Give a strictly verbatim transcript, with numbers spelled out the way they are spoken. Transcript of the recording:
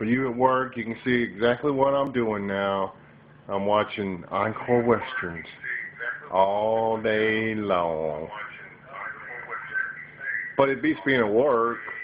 For you at work, you can see exactly what I'm doing now. I'm watching Encore Westerns all day long. But it beats being at work.